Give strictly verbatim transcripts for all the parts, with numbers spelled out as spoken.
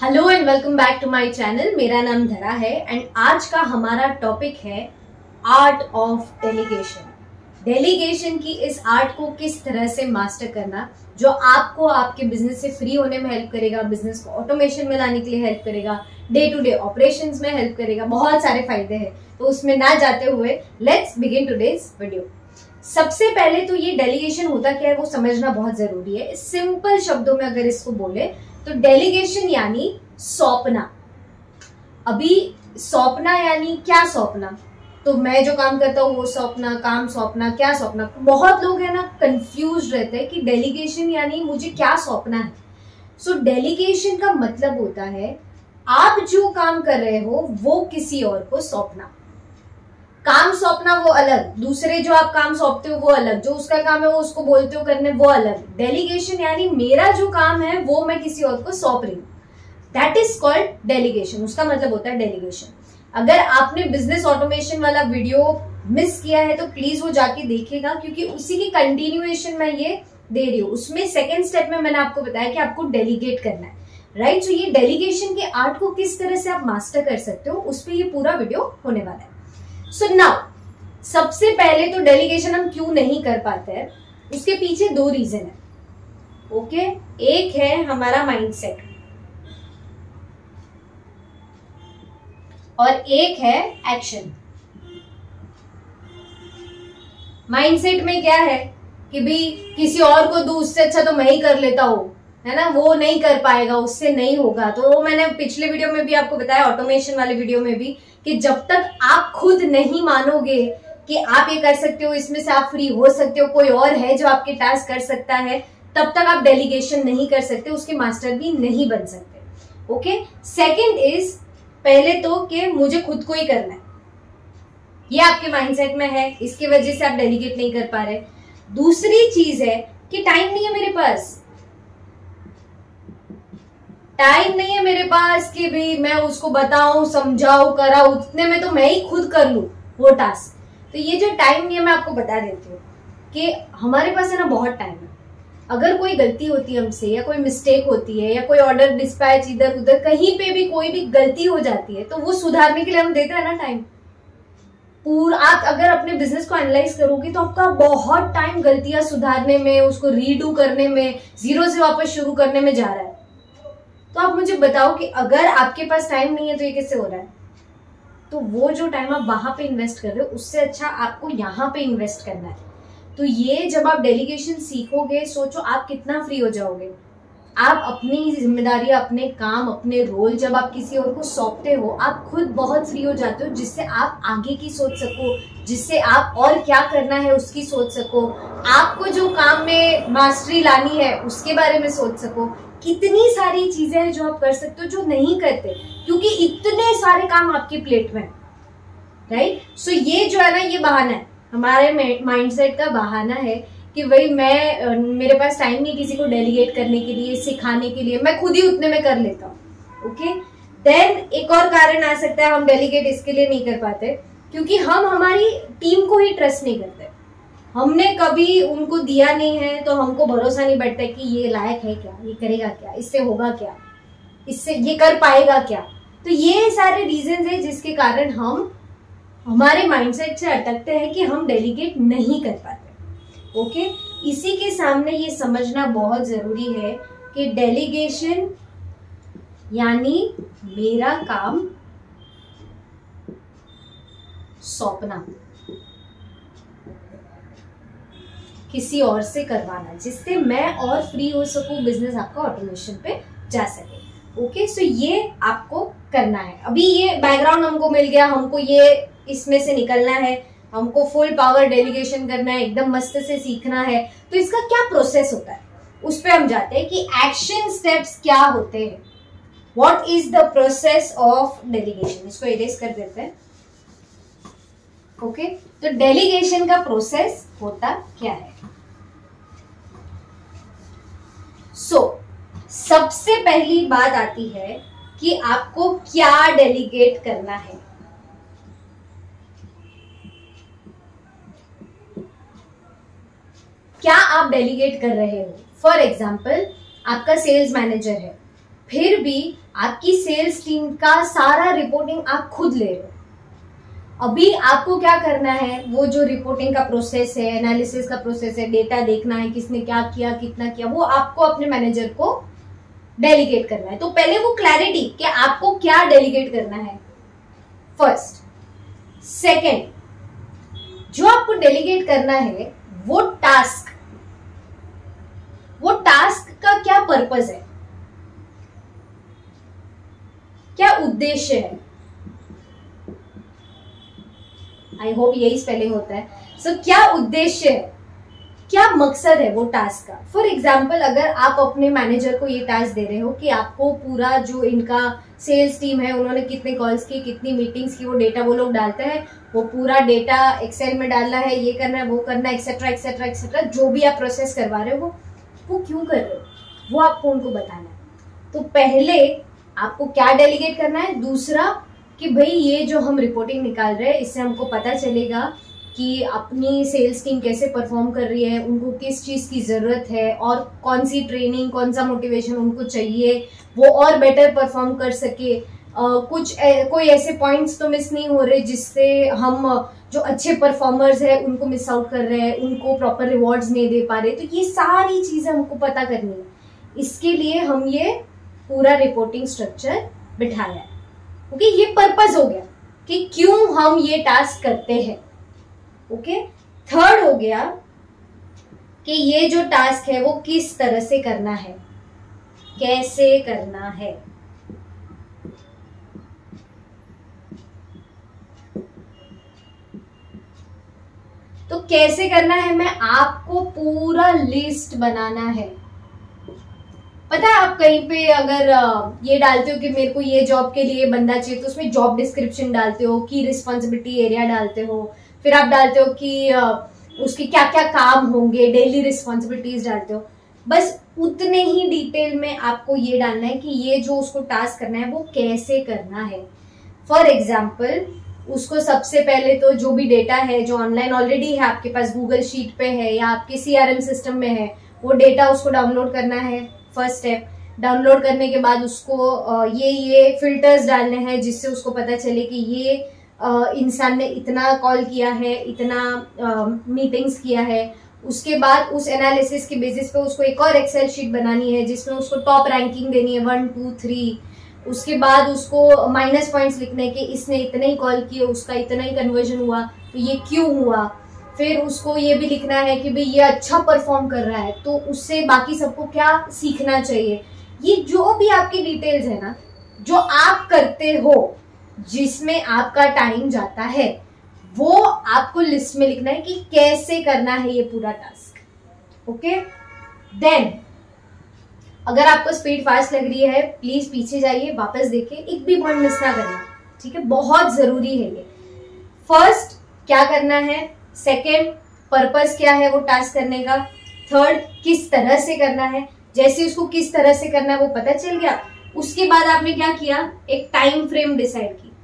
Hello and welcome back to my channel. मेरा नाम धरा है एंड आज का हमारा टॉपिक है आर्ट ऑफ डेलीगेशन। डेलीगेशन की इस आर्ट को किस तरह से मास्टर करना जो आपको आपके बिजनेस से फ्री होने में हेल्प करेगा, बिजनेस को ऑटोमेशन में लाने के लिए हेल्प करेगा, डे टू डे ऑपरेशंस में हेल्प करेगा। बहुत सारे फायदे हैं, तो उसमें ना जाते हुए लेट्स बिगिन टुडेज वीडियो। सबसे पहले तो ये डेलीगेशन होता क्या है वो समझना बहुत जरूरी है। सिंपल शब्दों में अगर इसको बोले तो डेलीगेशन यानी सौंपना। अभी सौंपना यानी क्या सौंपना? तो मैं जो काम करता हूँ वो सौंपना, काम सौंपना, क्या सौंपना। बहुत लोग है ना कंफ्यूज रहते हैं कि डेलीगेशन यानी मुझे क्या सौंपना है। सो डेलीगेशन का मतलब होता है आप जो काम कर रहे हो वो किसी और को सौंपना। काम सौंपना वो अलग, दूसरे जो आप काम सौंपते हो वो अलग, जो उसका काम है वो उसको बोलते हो करने वो अलग। डेलीगेशन यानी मेरा जो काम है वो मैं किसी और को सौंप रही हूँ, दैट इज कॉल्ड डेलीगेशन। उसका मतलब होता है डेलीगेशन। अगर आपने बिजनेस ऑटोमेशन वाला वीडियो मिस किया है तो प्लीज वो जाके देखिएगा, क्योंकि उसी की कंटिन्यूएशन मैं ये दे रही हूँ। उसमें सेकेंड स्टेप में मैंने आपको बताया कि आपको डेलीगेट करना है, राइट। सो ये डेलीगेशन के आर्ट को किस तरह से आप मास्टर कर सकते हो उस पर ये पूरा वीडियो होने वाला है। सो so नाउ सबसे पहले तो डेलीगेशन हम क्यों नहीं कर पाते हैं, उसके पीछे दो रीजन है। Okay okay? एक है हमारा माइंडसेट और एक है एक्शन। माइंडसेट में क्या है कि भाई किसी और को दूं उससे अच्छा तो मैं ही कर लेता हूं, है ना, वो नहीं कर पाएगा, उससे नहीं होगा। तो वो मैंने पिछले वीडियो में भी आपको बताया, ऑटोमेशन वाले वीडियो में भी, कि जब तक आप खुद नहीं मानोगे कि आप ये कर सकते हो, इसमें से आप फ्री हो सकते हो, कोई और है जो आपके टास्क कर सकता है, तब तक आप डेलीगेशन नहीं कर सकते, उसके मास्टर भी नहीं बन सकते। ओके। सेकंड इज, पहले तो कि मुझे खुद को ही करना है, ये आपके माइंडसेट में है, इसकी वजह से आप डेलीगेट नहीं कर पा रहे। दूसरी चीज है कि टाइम नहीं है मेरे पास, टाइम नहीं है मेरे पास कि भाई मैं उसको बताऊं, समझाऊं, कराऊं, उतने में तो मैं ही खुद कर लूं वो टास्क। तो ये जो टाइम नहीं है, मैं आपको बता देती हूँ कि हमारे पास है ना बहुत टाइम है। अगर कोई गलती होती है हमसे, या कोई मिस्टेक होती है, या कोई ऑर्डर डिस्पैच इधर उधर कहीं पे भी कोई भी गलती हो जाती है, तो वो सुधारने के लिए हम देते हैं ना टाइम पूरा। आप अगर अपने बिजनेस को एनालाइज करोगे तो आपका बहुत टाइम गलतियां सुधारने में, उसको रीडू करने में, जीरो से वापस शुरू करने में जा रहा है। तो आप मुझे बताओ कि अगर आपके पास टाइम नहीं है तो ये कैसे हो रहा है? तो वो जो टाइम आप वहां पे इन्वेस्ट कर रहे हो उससे अच्छा आपको यहाँ पे इन्वेस्ट करना है। तो ये जब आप डेलीगेशन सीखोगे, सोचो आप कितना फ्री हो जाओगे। आप अपनी जिम्मेदारी, अपने काम, अपने रोल जब आप किसी और को सौंपते हो, आप खुद बहुत फ्री हो जाते हो, जिससे आप आगे की सोच सको, जिससे आप और क्या करना है उसकी सोच सको, आपको जो काम में मास्टरी लानी है उसके बारे में सोच सको। कितनी सारी चीजें हैं जो आप कर सकते हो जो नहीं करते, क्योंकि इतने सारे काम आपकी प्लेट में, राइट। सो ये जो है ना, ये बहाना है, हमारे माइंडसेट का बहाना है कि भाई मैं, मेरे पास टाइम नहीं किसी को डेलीगेट करने के लिए, सिखाने के लिए, मैं खुद ही उतने में कर लेता हूँ। ओके। देन एक और कारण आ सकता है हम डेलीगेट इसके लिए नहीं कर पाते क्योंकि हम हमारी टीम को ही ट्रस्ट नहीं करते। हमने कभी उनको दिया नहीं है तो हमको भरोसा नहीं बैठता कि ये लायक है क्या, ये करेगा क्या, इससे होगा क्या, इससे ये कर पाएगा क्या। तो ये सारे रीजंस है जिसके कारण हम हमारे माइंडसेट से अटकते हैं कि हम डेलीगेट नहीं कर पाते। ओके। इसी के सामने ये समझना बहुत जरूरी है कि डेलीगेशन यानी मेरा काम सौंपना, किसी और से करवाना, जिससे मैं और फ्री हो सकूं, बिजनेस आपका ऑटोमेशन पे जा सके। ओके। सो ये आपको करना है। अभी ये बैकग्राउंड हमको मिल गया, हमको ये इसमें से निकलना है, हमको फुल पावर डेलीगेशन करना है, एकदम मस्त से सीखना है। तो इसका क्या प्रोसेस होता है उस पर हम जाते हैं कि एक्शन स्टेप्स क्या होते हैं। What is the process of delegation. इसको इरेज कर देते हैं। ओके। तो डेलीगेशन का प्रोसेस होता क्या है? सो so, सबसे पहली बात आती है कि आपको क्या डेलीगेट करना है। क्या आप डेलीगेट कर रहे हो? फॉर एग्जाम्पल आपका सेल्स मैनेजर है, फिर भी आपकी सेल्स टीम का सारा रिपोर्टिंग आप खुद ले रहे हो। अभी आपको क्या करना है, वो जो रिपोर्टिंग का प्रोसेस है, एनालिसिस का प्रोसेस है, डेटा देखना है किसने क्या किया कितना किया, वो आपको अपने मैनेजर को डेलीगेट करना है। तो पहले वो क्लैरिटी कि आपको क्या डेलीगेट करना है, फर्स्ट। सेकेंड, जो आपको डेलीगेट करना है वो टास्क, वो टास्क का क्या पर्पस है, क्या उद्देश्य है। आई होप यही स्पेलिंग होता है। सो so, क्या उद्देश्य है, क्या मकसद है वो टास्क का। फॉर एग्जाम्पल, अगर आप अपने मैनेजर को ये टास्क दे रहे हो कि आपको पूरा जो इनका सेल्स टीम है उन्होंने कितने कॉल्स की, कितनी मीटिंग्स की, वो डेटा वो लोग डालते हैं, वो पूरा डेटा एक्सेल में डालना है, ये करना है, वो करना है, एक्सेट्रा एक्सेट्रा एक्सेट्रा, जो भी आप प्रोसेस करवा रहे हो वो क्यों कर रहे हो, वो आपको उनको बताना है। तो पहले आपको क्या डेलीगेट करना है, दूसरा कि भाई ये जो हम रिपोर्टिंग निकाल रहे हैं इससे हमको पता चलेगा कि अपनी सेल्स टीम कैसे परफॉर्म कर रही है, उनको किस चीज़ की ज़रूरत है और कौन सी ट्रेनिंग, कौन सा मोटिवेशन उनको चाहिए, वो और बेटर परफॉर्म कर सके। uh, कुछ ए, कोई ऐसे पॉइंट्स तो मिस नहीं हो रहे जिससे हम जो अच्छे परफॉर्मर्स हैं उनको मिस आउट कर रहे हैं, उनको प्रॉपर रिवॉर्ड्स नहीं दे पा रहे। तो ये सारी चीज़ें हमको पता करनी है, इसके लिए हम ये पूरा रिपोर्टिंग स्ट्रक्चर बिठाया है। ओके, ये पर्पस हो गया कि क्यों हम ये टास्क करते हैं। ओके, थर्ड हो गया कि ये जो टास्क है वो किस तरह से करना है, कैसे करना है। तो कैसे करना है, मैं आपको पूरा लिस्ट बनाना है। पता है, आप कहीं पे अगर ये डालते हो कि मेरे को ये जॉब के लिए बंदा चाहिए तो उसमें जॉब डिस्क्रिप्शन डालते हो, की रिस्पॉन्सिबिलिटी एरिया डालते हो, फिर आप डालते हो कि उसके क्या क्या काम होंगे, डेली रिस्पॉन्सिबिलिटीज डालते हो। बस उतने ही डिटेल में आपको ये डालना है कि ये जो उसको टास्क करना है वो कैसे करना है। फॉर एग्जाम्पल, उसको सबसे पहले तो जो भी डेटा है जो ऑनलाइन ऑलरेडी है आपके पास, गूगल शीट पे है या आपके सीआरएम सिस्टम में है, वो डेटा उसको डाउनलोड करना है। फर्स्ट स्टेप, डाउनलोड करने के बाद उसको ये ये फिल्टर्स डालने हैं जिससे उसको पता चले कि ये इंसान ने इतना कॉल किया है, इतना मीटिंग्स किया है। उसके बाद उस एनालिसिस के बेसिस पे उसको एक और एक्सेल शीट बनानी है जिसमें उसको टॉप रैंकिंग देनी है, वन टू थ्री। उसके बाद उसको माइनस पॉइंट्स लिखने के, इसने इतने ही कॉल किए, उसका इतना ही कन्वर्जन हुआ, तो ये क्यों हुआ। फिर उसको ये भी लिखना है कि भाई ये अच्छा परफॉर्म कर रहा है तो उससे बाकी सबको क्या सीखना चाहिए। ये जो भी आपकी डिटेल्स है ना, जो आप करते हो, जिसमें आपका टाइम जाता है, वो आपको लिस्ट में लिखना है कि कैसे करना है ये पूरा टास्क। ओके, देन अगर आपको स्पीड फास्ट लग रही है प्लीज पीछे जाइए, वापस देखिए, एक भी पॉइंट मिस ना करना, ठीक है, बहुत जरूरी है ये। फर्स्ट क्या करना है, सेकेंड पर्पस क्या है वो टास्क करने का, थर्ड किस तरह से करना है। जैसे उसको किस तरह से करना है वो पता चल गया, उसके बाद आपने क्या किया, एक टाइम फ्रेम डिसाइड की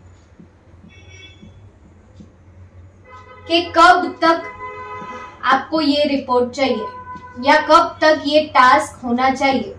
कि कब तक आपको ये रिपोर्ट चाहिए या कब तक ये टास्क होना चाहिए।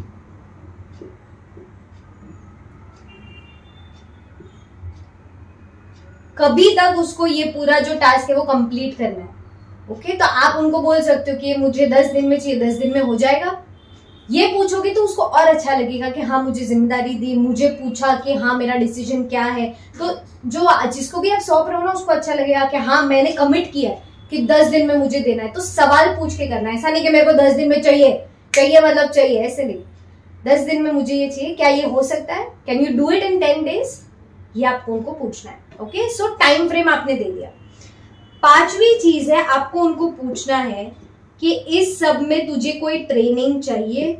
कभी तक उसको ये पूरा जो टास्क है वो कंप्लीट करना है। ओके, तो आप उनको बोल सकते हो कि ये मुझे दस दिन में चाहिए, दस दिन में हो जाएगा। ये पूछोगे तो उसको और अच्छा लगेगा कि हाँ मुझे जिम्मेदारी दी, मुझे पूछा कि हाँ मेरा डिसीजन क्या है। तो जो जिसको भी आप सौंप रहे हो ना उसको अच्छा लगेगा कि हाँ मैंने कमिट किया कि दस दिन में मुझे देना है। तो सवाल पूछ के करना है, ऐसा नहीं कि मेरे को दस दिन में चाहिए चाहिए मतलब चाहिए, ऐसे नहीं। दस दिन में मुझे ये चाहिए, क्या ये हो सकता है, can you do it in ten days, ये आपको उनको पूछना है। ओके, सो टाइम फ्रेम आपने दे दिया। पांचवी चीज है, आपको उनको पूछना है कि इस सब में तुझे कोई ट्रेनिंग चाहिए।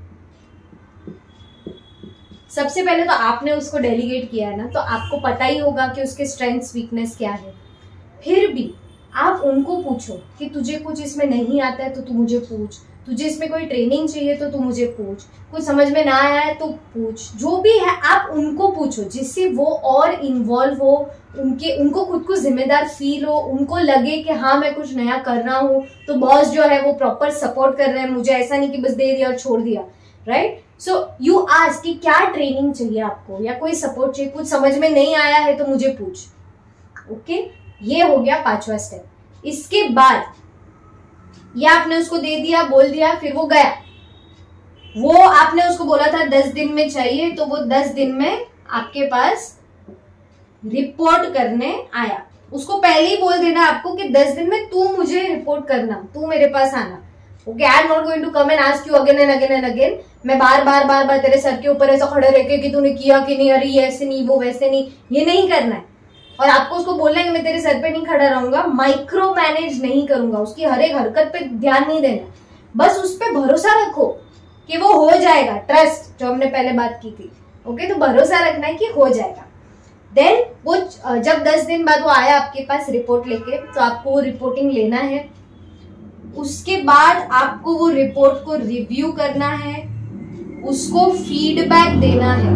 सबसे पहले तो आपने उसको डेलीगेट किया है ना, तो आपको पता ही होगा कि उसके स्ट्रेंथ्स वीकनेस क्या है। फिर भी आप उनको पूछो कि तुझे कुछ इसमें नहीं आता है तो तू मुझे पूछ, तुझे इसमें कोई ट्रेनिंग चाहिए तो तू मुझे पूछ, कुछ समझ में ना आया है तो पूछ, जो भी है आप उनको पूछो जिससे वो और इन्वॉल्व हो, उनके उनको खुद को जिम्मेदार फील हो, उनको लगे कि हाँ मैं कुछ नया कर रहा हूँ तो बॉस जो है वो प्रॉपर सपोर्ट कर रहे हैं मुझे, ऐसा नहीं कि बस दे दिया और छोड़ दिया, राइट। सो यू आस्क कि क्या ट्रेनिंग चाहिए आपको या कोई सपोर्ट चाहिए, कुछ समझ में नहीं आया है तो मुझे पूछ। Okay okay? ये हो गया पांचवा स्टेप। इसके बाद ये आपने उसको दे दिया, बोल दिया, फिर वो गया। वो आपने उसको बोला था दस दिन में चाहिए, तो वो दस दिन में आपके पास रिपोर्ट करने आया। उसको पहले ही बोल देना आपको कि दस दिन में तू मुझे रिपोर्ट करना, तू मेरे पास आना। Okay, I am not going to come and ask you again and again and again. मैं बार बार बार बार तेरे सर के ऊपर ऐसा खड़े रह के कि तूने किया कि नहीं, अरे ये ऐसे नहीं, वो वैसे नहीं, ये नहीं करना है। और आपको उसको बोलना है कि मैं तेरे सर पे नहीं खड़ा रहूंगा, माइक्रो मैनेज नहीं करूंगा, उसकी हर एक हरकत पे ध्यान नहीं देना, बस उस पर भरोसा रखो कि वो हो जाएगा। ट्रस्ट, जो हमने पहले बात की थी। ओके, तो भरोसा रखना है कि हो जाएगा। देन वो जब दस दिन बाद वो आया आपके पास रिपोर्ट लेके, तो आपको वो रिपोर्टिंग लेना है। उसके बाद आपको वो रिपोर्ट को रिव्यू करना है, उसको फीडबैक देना है,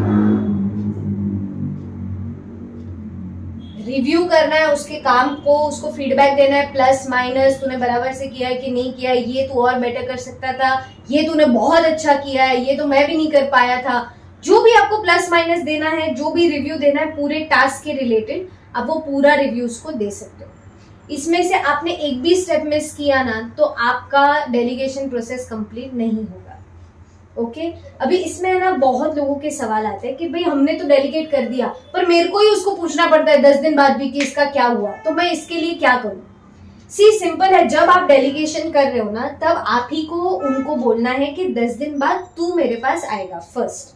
रिव्यू करना है उसके काम को, उसको फीडबैक देना है, प्लस माइनस, तूने बराबर से किया है कि नहीं किया, ये तू और बेटर कर सकता था, ये तूने बहुत अच्छा किया है, ये तो मैं भी नहीं कर पाया था। जो भी आपको प्लस माइनस देना है, जो भी रिव्यू देना है पूरे टास्क के रिलेटेड, आप वो पूरा रिव्यू उसको दे सकते हो। इसमें से आपने एक भी स्टेप मिस किया ना तो आपका डेलीगेशन प्रोसेस कंप्लीट नहीं होगा। Okay okay? अभी इसमें है ना बहुत लोगों के सवाल आते हैं कि भाई हमने तो डेलीगेट कर दिया पर मेरे को ही उसको पूछना पड़ता है दस दिन बाद भी कि इसका क्या हुआ, तो मैं इसके लिए क्या करूं। सी सिंपल है, जब आप डेलीगेशन कर रहे हो ना तब आप ही को उनको बोलना है कि दस दिन बाद तू मेरे पास आएगा। फर्स्ट,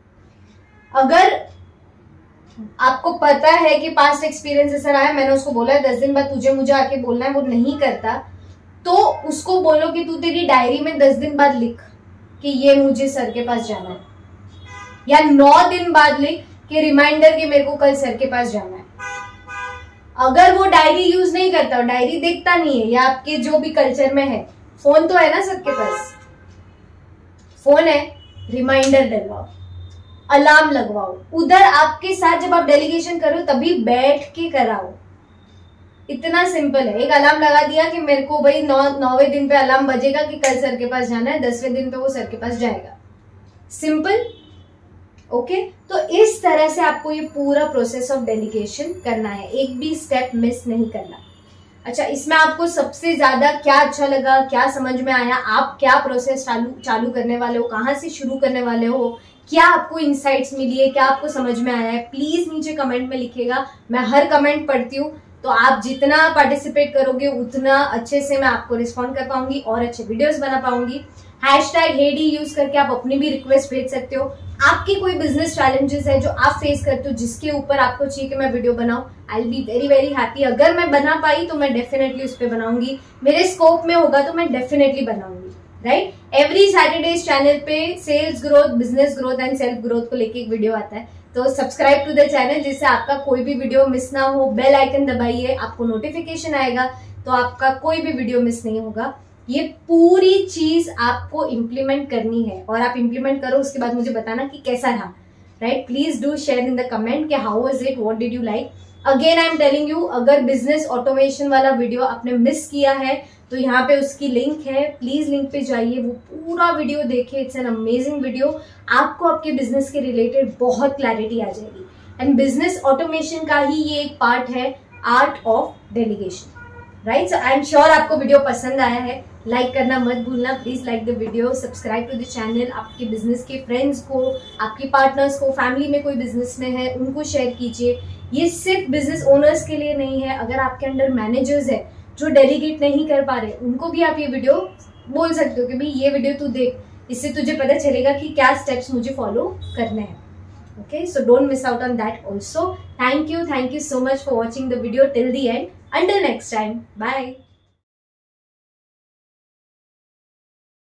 अगर आपको पता है कि पास्ट एक्सपीरियंस ऐसा रहा है, मैंने उसको बोला है दस दिन बाद तुझे मुझे आके बोलना है, वो नहीं करता, तो उसको बोलो कि तू तेरी डायरी में दस दिन बाद लिख कि ये मुझे सर के पास जाना है, या नौ दिन बाद लिख कि रिमाइंडर कि मेरे को कल सर के पास जाना है। अगर वो डायरी यूज नहीं करता, डायरी देखता नहीं है, या आपके जो भी कल्चर में है, फोन तो है ना सबके पास, फोन है, रिमाइंडर डलवाओ, अलार्म लगवाओ। उधर आपके साथ जब आप डेलीगेशन करो तभी बैठ के कराओ। इतना सिंपल है। एक अलार्म लगा दिया कि मेरे को भाई नौ नौवें दिन पे अलार्म बजेगा कि कल सर के पास जाना है, दसवें दिन पे वो सर के पास जाएगा। सिंपल। ओके, तो इस तरह से आपको ये पूरा प्रोसेस ऑफ डेलीगेशन करना है, एक भी स्टेप मिस नहीं करना। अच्छा, इसमें आपको सबसे ज्यादा क्या अच्छा लगा, क्या समझ में आया, आप क्या प्रोसेस चालू चालू करने वाले हो, कहाँ से शुरू करने वाले हो, क्या आपको इनसाइट्स मिली है, क्या आपको समझ में आया है, प्लीज नीचे कमेंट में लिखिएगा। मैं हर कमेंट पढ़ती हूँ, तो आप जितना पार्टिसिपेट करोगे उतना अच्छे से मैं आपको रिस्पॉन्ड कर पाऊंगी और अच्छे वीडियोस बना पाऊंगी। हैशटैग हेडी यूज करके आप अपनी भी रिक्वेस्ट भेज सकते हो। आपकी कोई बिजनेस चैलेंजेस है जो आप फेस करते हो, जिसके ऊपर आपको चाहिए कि मैं वीडियो बनाऊं, I will be very very happy. अगर मैं बना पाई तो मैं डेफिनेटली उस पर बनाऊंगी, मेरे स्कोप में होगा तो मैं डेफिनेटली बनाऊंगी। राइट, एवरी सैटरडे चैनल पे sales growth, business growth and self growth को लेके एक वीडियो आता है, तो सब्सक्राइब टू द चैनल जिससे आपका कोई भी वीडियो मिस ना हो। बेल आइकन दबाइए, आपको नोटिफिकेशन आएगा तो आपका कोई भी वीडियो मिस नहीं होगा। ये पूरी चीज आपको इम्प्लीमेंट करनी है और आप इम्प्लीमेंट करो, उसके बाद मुझे बताना कि कैसा रहा। Right, please do share in the comment कि how was it, what did you like. Again I am telling you, अगर बिजनेस ऑटोमेशन वाला वीडियो आपने मिस किया है तो यहाँ पे उसकी लिंक है, प्लीज लिंक पे जाइए, वो पूरा वीडियो देखिए। इट्स एन अमेजिंग वीडियो, आपको आपके बिजनेस के रिलेटेड बहुत क्लैरिटी आ जाएगी। एंड बिजनेस ऑटोमेशन का ही ये एक पार्ट है, art of delegation. Right, so I am sure आपको वीडियो पसंद आया है। लाइक करना मत भूलना, please like the video, subscribe to the channel. आपके बिजनेस के फ्रेंड्स को, आपके पार्टनर्स को, फैमिली में कोई बिजनेस में है उनको शेयर कीजिए। ये सिर्फ बिजनेस ओनर्स के लिए नहीं है, अगर आपके अंडर मैनेजर्स है जो डेलीगेट नहीं कर पा रहे, उनको भी आप ये वीडियो बोल सकते हो कि भाई ये वीडियो तू देख, इससे तुझे पता चलेगा कि क्या स्टेप्स मुझे फॉलो करने हैं। Okay, so don't miss out on that also. Thank you, thank you so much for watching the video till the end. Until next time, bye.